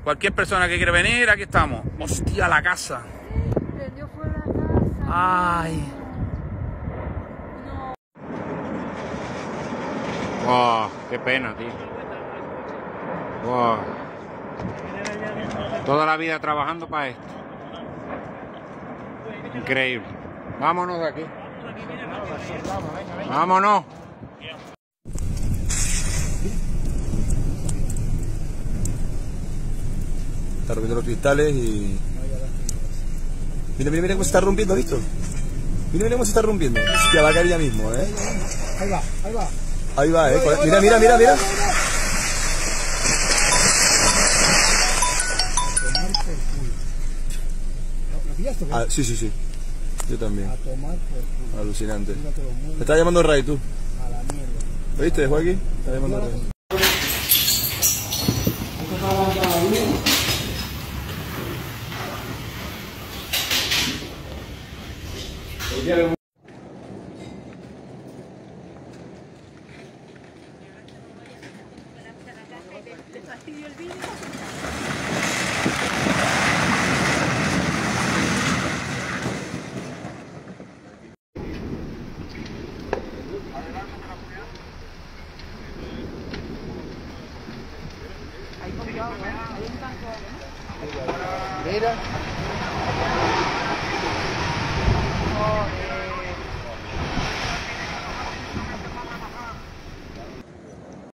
Cualquier persona que quiera venir, aquí estamos. Hostia, la casa. Prendió fuego la casa. Ay. No. Wow, qué pena, tío. Wow. Toda la vida trabajando para esto. Increíble. Vámonos de aquí. Vámonos. Está rompiendo los cristales y... Mira, mira, mira cómo se está rompiendo, ¿visto? Mira, mira cómo se está rompiendo. Hostia, va a caer ya mismo, ¿eh? Ahí va, ahí va. Ahí va, ¿eh? Mira, mira, mira, mira. Tomar por culo. ¿Lo pillaste? Ah, sí, sí, sí. Yo también. A tomar por culo. Alucinante. Mira que lo mueve Me está llamando Ray, tú. a la mierda. ¿Lo viste, Joaquín? Me está llamando Ray. Mira.